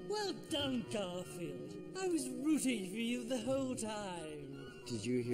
Well done, Garfield. I was rooting for you the whole time. Did you hear